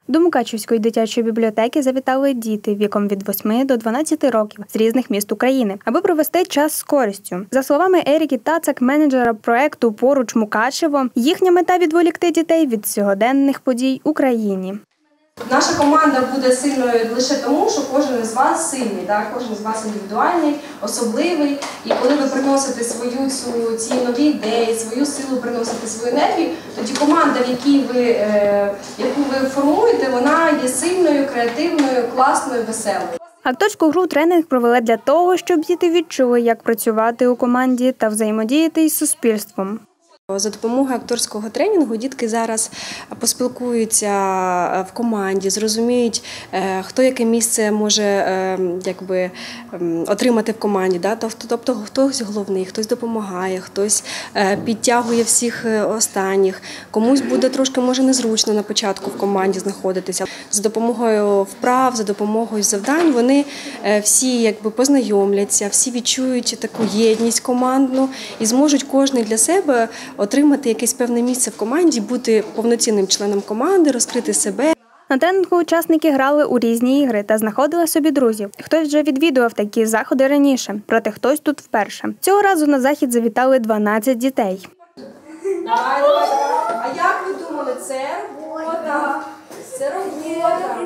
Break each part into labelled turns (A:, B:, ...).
A: До Мукачівської дитячої бібліотеки завітали діти віком від 8 до 12 років з різних міст України, аби провести час з користю. За словами Еріки Тацак, менеджера проекту «Поруч Мукачево», їхня мета – відволікти дітей від сьогоденних подій в Україні.
B: Наша команда буде сильною лише тому, що кожен із вас сильний, кожен з вас індивідуальний, особливий. І коли ви приносите ці нові ідеї, свою силу, приносите свою енергію, тоді команда, яку ви формуєте, вона є сильною, креативною, класною, веселою.
A: Акторську гру тренінг провели для того, щоб діти відчули, як працювати у команді та взаємодіяти із суспільством.
B: За допомогою акторського тренінгу дітки зараз поспілкуються в команді, зрозуміють, хто яке місце може отримати в команді. Тобто хтось головний, хтось допомагає, хтось підтягує всіх останніх, комусь буде трошки, може, незручно на початку в команді знаходитися. За допомогою вправ, за допомогою завдань вони всі познайомляться, всі відчують таку єдність командну і зможуть кожен для себе отримати якесь певне місце в команді, бути повноцінним членом команди, розкрити себе.
A: На тренінгу учасники грали у різні ігри та знаходили собі друзів. Хтось вже відвідував такі заходи раніше, проте хтось тут вперше. Цього разу на захід завітали 12 дітей.
B: А як ви думали, це робота? Це робота.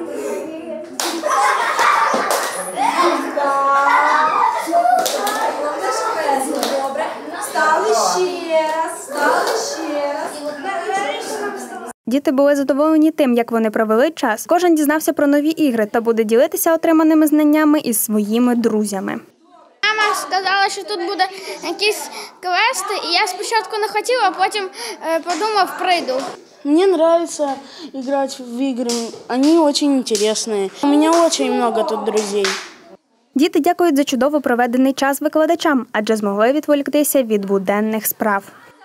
B: Добре. Стали ще раз.
A: Діти були задоволені тим, як вони провели час. Кожен дізнався про нові ігри та буде ділитися отриманими знаннями із своїми друзями.
C: Мама сказала, що тут буде якісь квести, і я спочатку не хотіла, а потім подумав, прийду.
D: Мне нравится играть в игры, они очень интересные. У меня очень много тут друзей.
A: Діти дякують за чудово проведений час викладачам, адже змогли відволіктися від буденних справ.